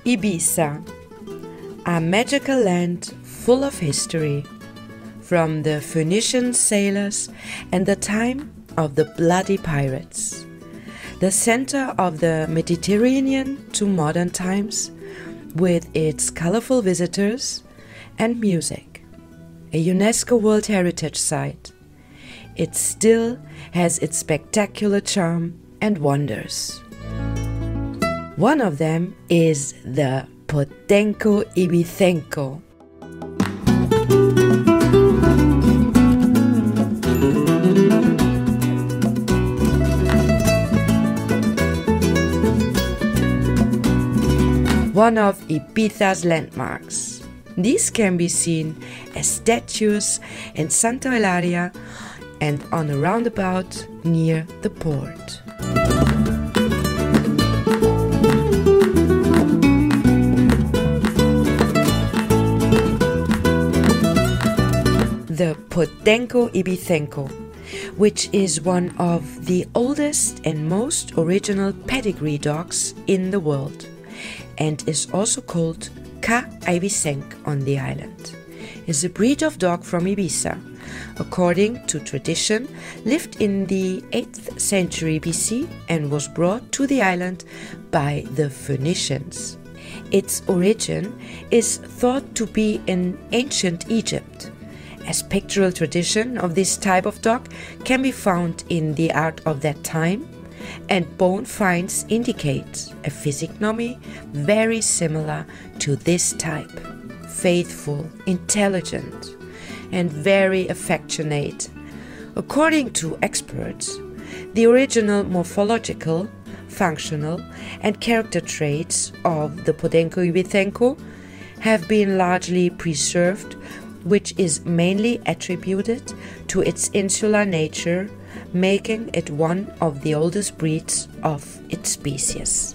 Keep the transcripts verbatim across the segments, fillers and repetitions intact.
Ibiza, a magical land full of history, from the Phoenician sailors and the time of the bloody pirates, the center of the Mediterranean to modern times, with its colorful visitors and music, a UNESCO World Heritage Site. It still has its spectacular charm and wonders. One of them is the Podenco Ibicenco. One of Ibiza's landmarks. These can be seen as statues in Santa Eulalia and on a roundabout near the port. The Podenco Ibicenco, which is one of the oldest and most original pedigree dogs in the world, and is also called Ca Ibicenc on the island, is a breed of dog from Ibiza. According to tradition, lived in the eighth century B C and was brought to the island by the Phoenicians. Its origin is thought to be in ancient Egypt, as pictorial tradition of this type of dog can be found in the art of that time, and bone finds indicate a physiognomy very similar to this type. Faithful, intelligent, and very affectionate. According to experts, the original morphological, functional, and character traits of the Podenco Ibicenco have been largely preserved, which is mainly attributed to its insular nature, making it one of the oldest breeds of its species.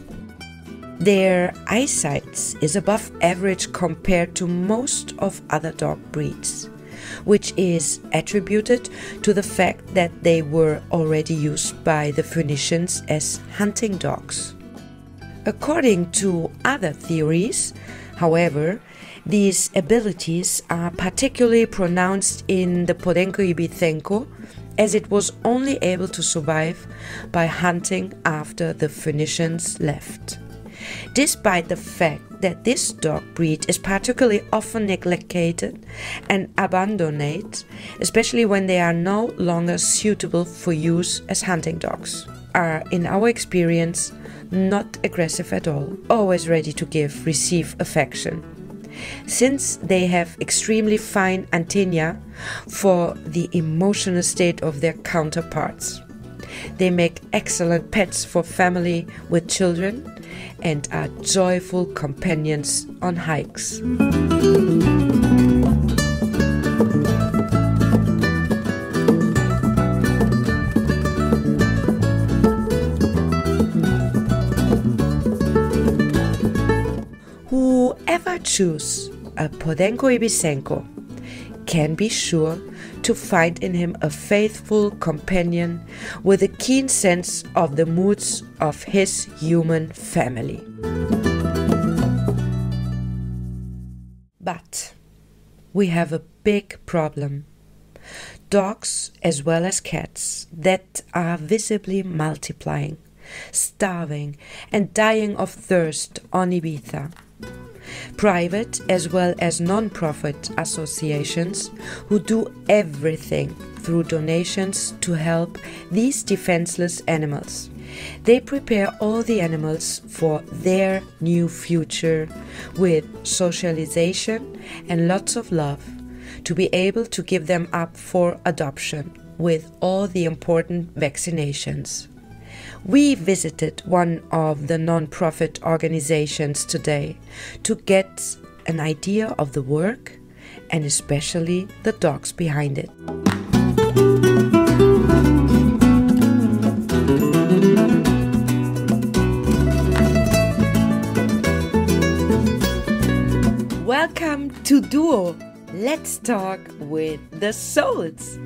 Their eyesight is above average compared to most of other dog breeds, which is attributed to the fact that they were already used by the Phoenicians as hunting dogs. According to other theories, however, these abilities are particularly pronounced in the Podenco Ibicenco, as it was only able to survive by hunting after the Phoenicians left. Despite the fact that this dog breed is particularly often neglected and abandoned, especially when they are no longer suitable for use as hunting dogs, are, in our experience, not aggressive at all, always ready to give, receive affection. Since they have extremely fine antennae for the emotional state of their counterparts. They make excellent pets for family with children and are joyful companions on hikes. Whoever chooses a Podenco Ibicenco can be sure to find in him a faithful companion with a keen sense of the moods of his human family. But we have a big problem. Dogs, as well as cats, that are visibly multiplying, starving and dying of thirst on Ibiza. Private as well as non-profit associations who do everything through donations to help these defenseless animals. They prepare all the animals for their new future with socialization and lots of love to be able to give them up for adoption with all the important vaccinations. We visited one of the non-profit organizations today to get an idea of the work and especially the dogs behind it. Welcome to Duo. Let's talk with the souls.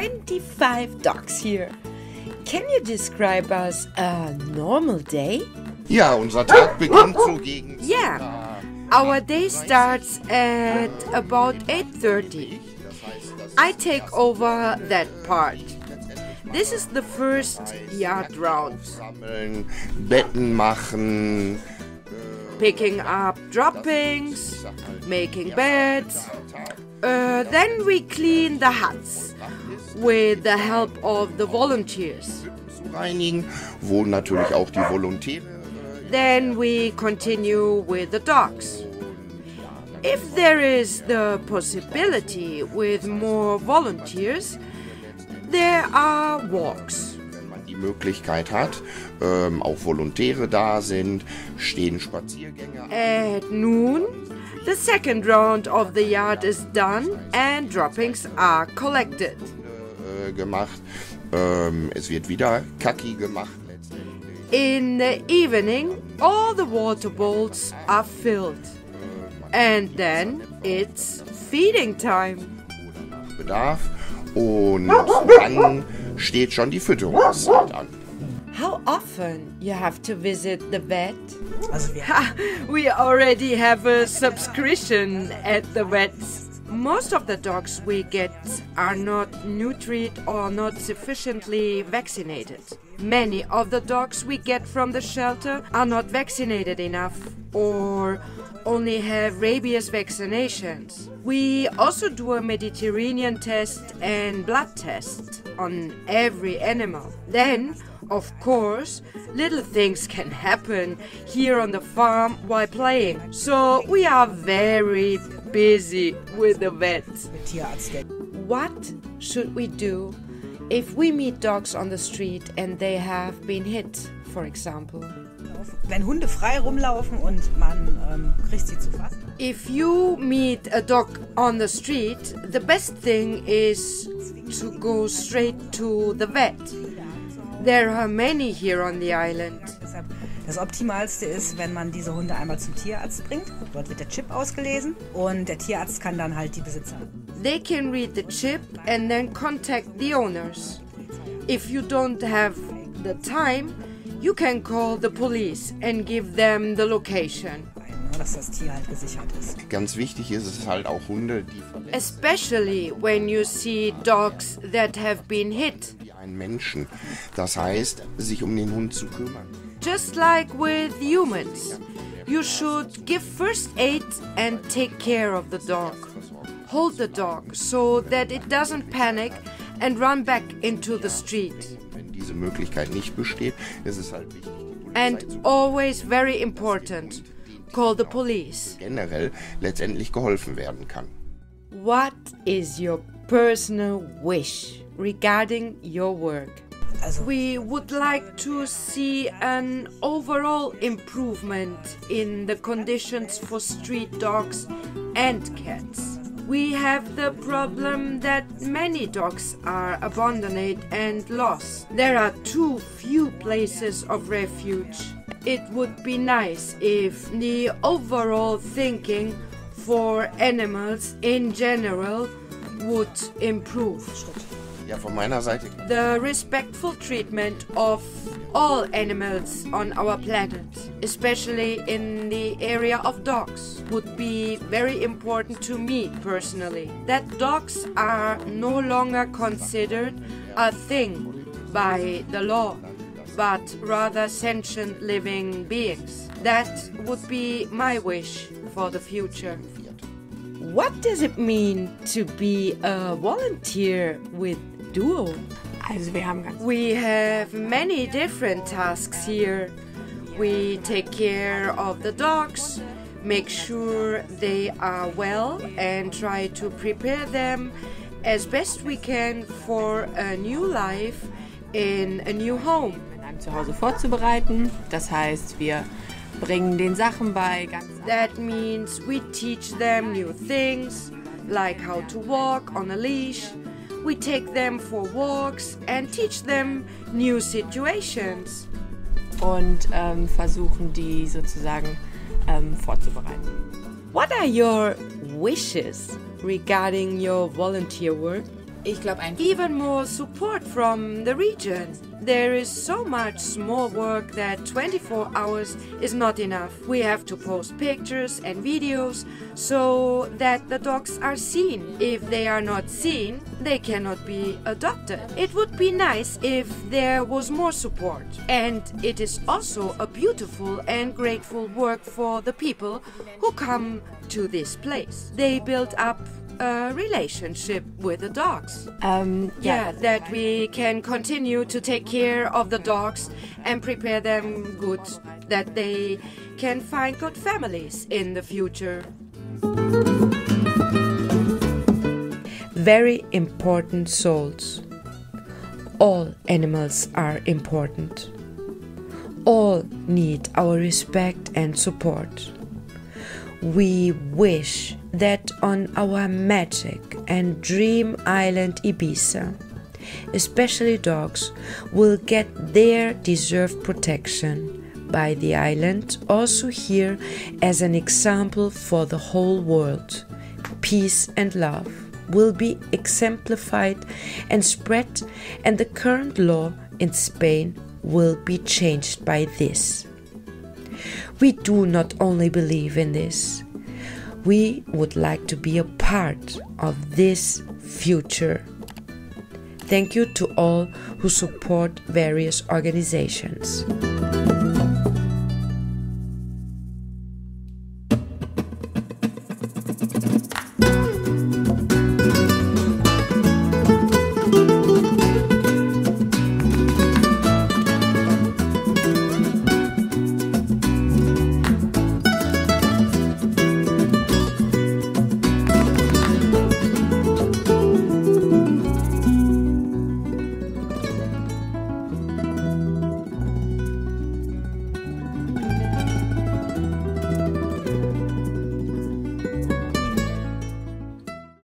twenty-five dogs here. Can you describe us a normal day? Ja, unser Tag beginnt so gegen... Yeah, our day starts at about eight thirty. I take over that part. This is the first yard round. Sammeln, Betten machen... Picking up droppings, making beds. Uh, then we clean the huts with the help of the volunteers. reinigen, wo natürlich auch die Volontäre. Then we continue with the dogs. If there is the possibility with more volunteers, there are walks. Wenn man die Möglichkeit hat, ähm, auch Volontäre da sind, stehen Spaziergänge. At noon, the second round of the yard is done and droppings are collected. Äh, gemacht. Ähm, es wird wieder Kaki gemacht. In the evening, all the water bowls are filled. And then it's feeding time. Bedarf. Und dann steht schon die Fütterungszeit an. How often you have to visit the vet? Also wir Ha, we already have a subscription at the vets. Most of the dogs we get are not neutered or not sufficiently vaccinated. Many of the dogs we get from the shelter are not vaccinated enough or only have rabies vaccinations. We also do a Mediterranean test and blood test on every animal. Then, of course, little things can happen here on the farm while playing. So we are very busy with the vets. Tierarzt. What should we do if we meet dogs on the street and they have been hit, for example? Wenn Hunde frei rumlaufen und man ähm, kriegt sie zu fassen. If you meet a dog on the street, the best thing is to go straight to the vet. There are many here on the island. Deshalb das Optimalste ist, wenn man diese Hunde einmal zum Tierarzt bringt. Dort wird der Chip ausgelesen und der Tierarzt kann dann halt die Besitzer. They can read the chip and then contact the owners. If you don't have the time, you can call the police and give them the location. Dass das Tier halt gesichert ist. Ganz wichtig ist es halt auch Hunde, die verletzt Especially when you see dogs that have been hit. wie einen Menschen. Das heißt, sich um den Hund zu kümmern. Just like with humans, you should give first aid and take care of the dog. Hold the dog so that it doesn't panic and run back into the street. Wenn diese Möglichkeit nicht besteht, ist es halt wichtig, die Polizei And zu always very important, call the police. generell letztendlich geholfen werden kann. What is your personal wish regarding your work? Also We would like to see an overall improvement in the conditions for street dogs and cats. We have the problem that many dogs are abandoned and lost. There are too few places of refuge. It would be nice if the overall thinking for animals in general would improve. Ja, von meiner Seite The respectful treatment of all animals on our planet, especially in the area of dogs, would be very important to me personally. That dogs are no longer considered a thing by the law, but rather sentient living beings. That would be my wish for the future. What does it mean to be a volunteer with Duo? Also wir haben ganz We have many different tasks here. We take care of the dogs, make sure they are well and try to prepare them as best we can for a new life in a new home. einem Zuhause vorzubereiten. Das heißt, wir bringen den Sachen bei, ganz That means we teach them new things, like how to walk on a leash. We take them for walks and teach them new situations. und ähm, versuchen, die sozusagen ähm, vorzubereiten. What are your wishes regarding your volunteer work? Ich glaube einfach. Even more support from the region. There is so much small work that twenty-four hours is not enough. We have to post pictures and videos so that the dogs are seen. If they are not seen, they cannot be adopted. It would be nice if there was more support. And it is also a beautiful and grateful work for the people who come to this place. They build up a relationship with the dogs. Ähm, Yeah, that we can continue to take care of the dogs and prepare them good, that they can find good families in the future. Very important souls. All animals are important. All need our respect and support. We wish that on our magic and dream island Ibiza, especially dogs, will get their deserved protection by the island, also here as an example for the whole world. Peace and love will be exemplified and spread, and the current law in Spain will be changed by this. We do not only believe in this, we would like to be a part of this future. Thank you to all who support various organizations.